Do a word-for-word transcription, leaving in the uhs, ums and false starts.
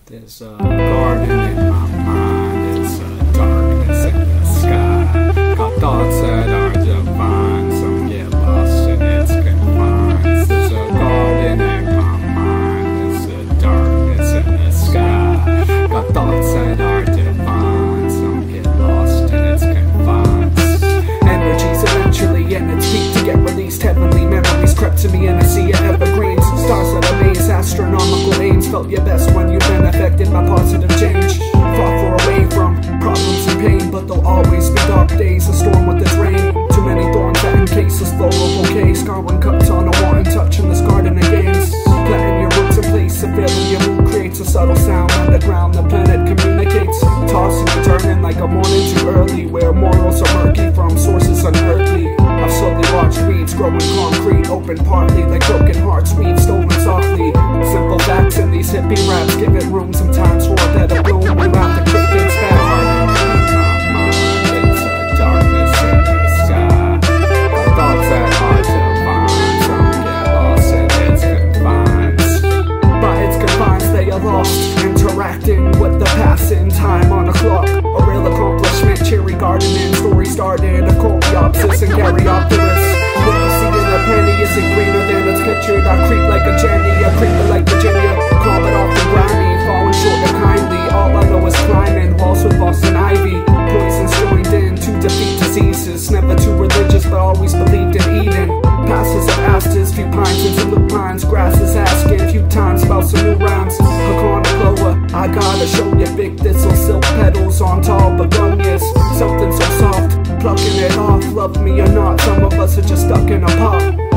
There's a garden in my mind, it's a darkness in the sky. Got thoughts that are divine, some get lost in its confines. There's a garden in my mind, it's a darkness in the sky. Got thoughts that are divine, some get lost in its confines. Energies eventually in its peak to get released. Heavenly memories crept to me in a sea of evergreens. Stars that amaze, astronomical aims. Felt your best when you've been affected by positive change. Far, far away from problems and pain, but there'll always be dark days, a storm with its rain. Too many thorns that encase this floral bouquet. Scarring cups on a wanton touch in this garden of gaze. Planting your roots in place, a feeling your mood creates a subtle sound underground. The planet communicates, tossing and turning like a morning too early, where morals are murky from sources unearthly. I've slowly watched weeds growing concrete, open partly like broken hearts, weeds stolen softly. Simple facts in these hippie raps, give it room sometimes for a better bloom. Without the crickets back. It's a darkness in the sky. Thoughts that are divine, some get lost in its confines. By its confines they are lost, interacting with the passing time on a clock. A real accomplishment, cheery gardening, story started of coreopsis and caryopteris. What you see in a penny isn't greener than it's pictured. I creep like a Jenny, a creeper like Virginia. Calm it off and grimy, falling short and kindly. All I know is climbing walls with Boston ivy. Poisons joined in to defeat diseases. Never too religious but always believed in Eden. Pastors have asked his few pines into lupines. Grass is asking a few times about some new rhymes. Hakana Clover, I gotta show you big thistle, silk petals on tall begonias. Something so soft, plucking it off. Love me or not, some of us are just stuck in a pot.